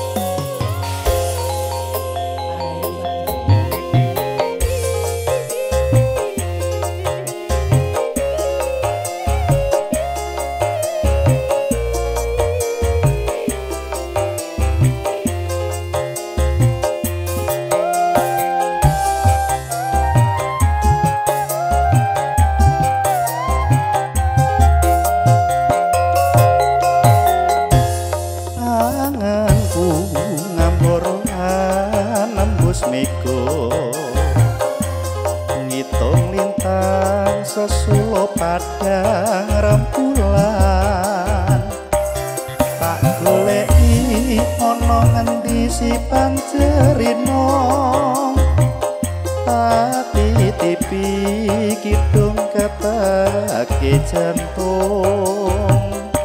ngitung lintang sesulo padang rembulan tak goleki ana ngendi si pancerino tak titipi kidung ketake jantung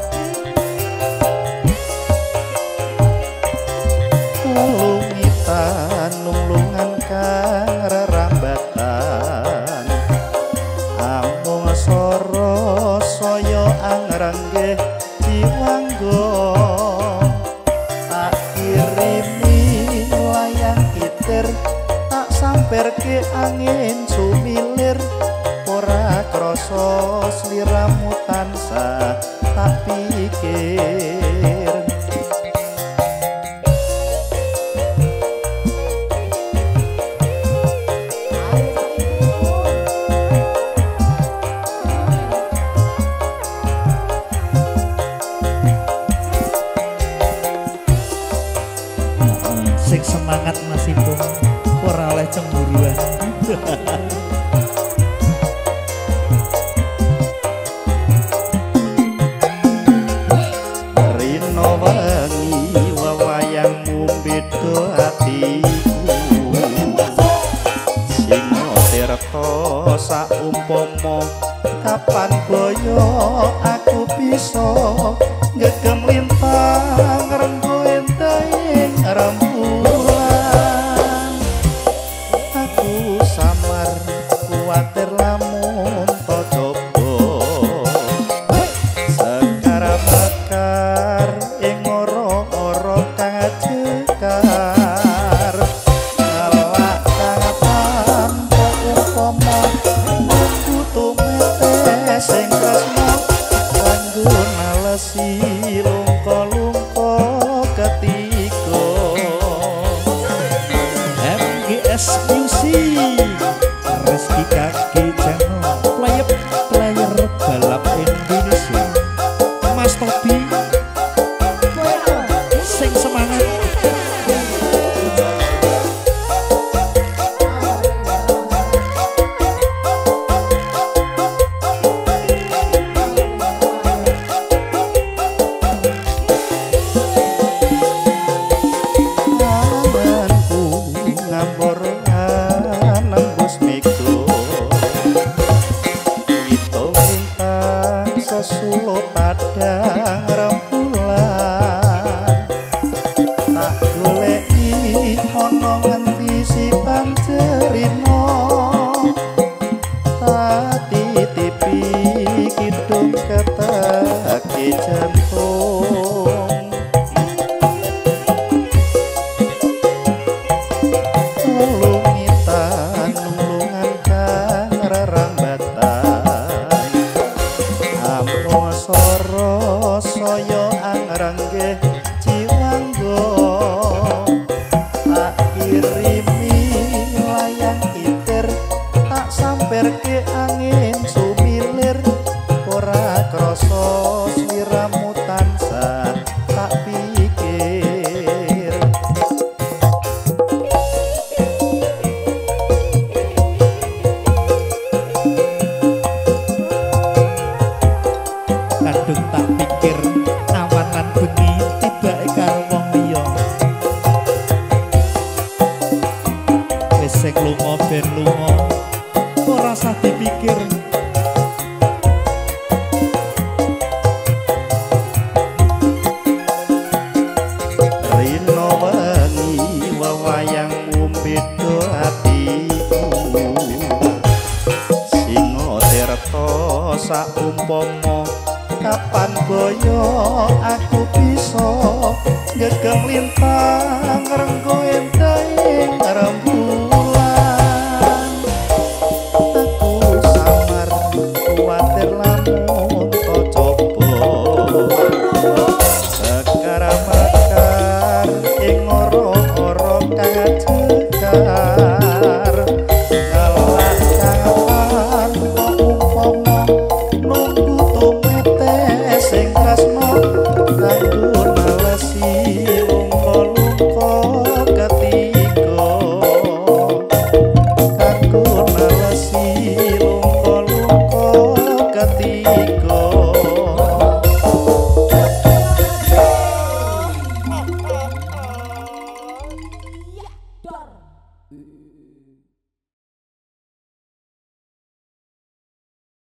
lungitan lulungan kang rerambatan amung soro saya angranggeh jiwanggo tak kirimi layang itir tak samperke angin sumilir ora krasa sliramu tansah tak pikir sing semangat Mas Ipung ora oleh cemburuan. Rino wangi wawayangmu beda atiku Singo tirta saumpama kapan boyo aku bisa gegem lintang renggo enteng rembulan aku samar kuatir lamun to coba sekara bakar ing ora-ora kang ajekar ngelak tangan umpama kutu mete sing tresno kanggo nalesi lungko-lungko ketiga MGS Music Reski Kaki Channel player balap Indonesia Mas Tobi sing semangat sesulo padang rembulan tak goleki ana ngendi si pancerino tak titipi kidung ketake jantung lungitan lulungan kang rerambatan amung soro saya angranggeh jiwanggo tak kirimi layang itir tak samperke angin sumilir ora krasa sliramu tansah tak pikir kadung tak pikir awanan bengi tibake karo wong liya wis sing lunga ben lunga ora usah dipikir Rino wangi wawayangmu beda atiku Singo tirta saumpama kapan boyo aku bisa gegem lintang rengko enteng rembulan aku samar kuwatir lamun to coba sekara makar ing ora-ora